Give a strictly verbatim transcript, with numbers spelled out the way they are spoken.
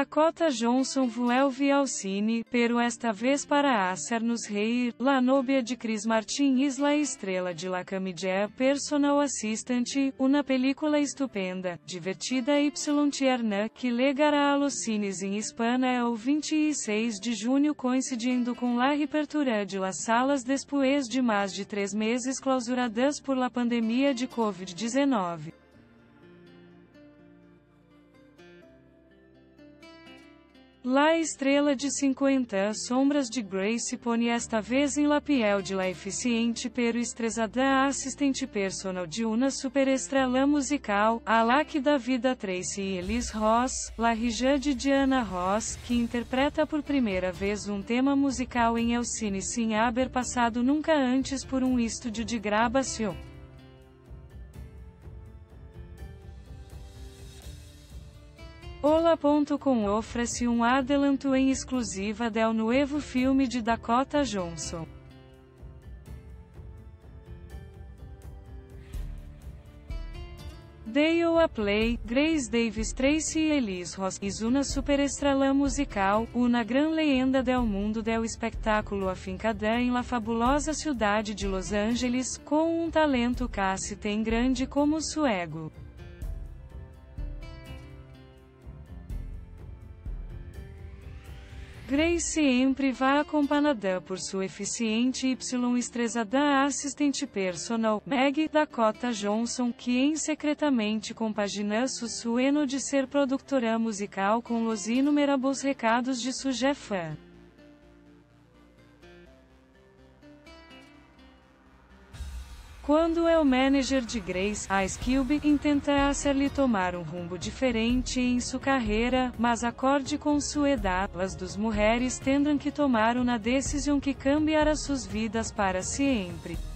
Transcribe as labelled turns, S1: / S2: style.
S1: Dakota Johnson vuelve ao cine, pero esta vez para hacernos reír. La novia de Chris Martin es la estrela de La Comédie Personal Assistant, uma película estupenda, divertida y tierna, que llegará a los cines em Espanha el vinte e seis de junho, coincidindo com la reapertura de las salas después de mais de três meses clausuradas por la pandemia de covid dezenove. La estrela de cinquenta sombras de Grey se pone esta vez em la piel de la eficiente pero estressada assistente personal de una superestrela musical, a la que dá vida Tracy Ellis Ross, la hija de Diana Ross, que interpreta por primeira vez um tema musical em el cine sem haber passado nunca antes por um estúdio de gravação. Hola ponto com oferece um adelanto em exclusiva del nuevo filme de Dakota Johnson. Dale a Play, Grace Davis Tracy Ellis Ross, es una superestrela musical, una gran leyenda del mundo del espectáculo afincada em la fabulosa cidade de Los Angeles, com um talento casi tão grande como su ego. Grace sempre vai acompanhada por sua eficiente y estressada assistente personal, Meg Dakota Johnson, que em secretamente compagina su sueño de ser produtora musical com los inúmeros recados de su jefa. Quando o manager de Grace, Ice Cube, intenta hacerle tomar um rumbo diferente em sua carreira, mas acorde com sua edad, as duas mulheres tendrão que tomar uma decisão que cambiará suas vidas para sempre.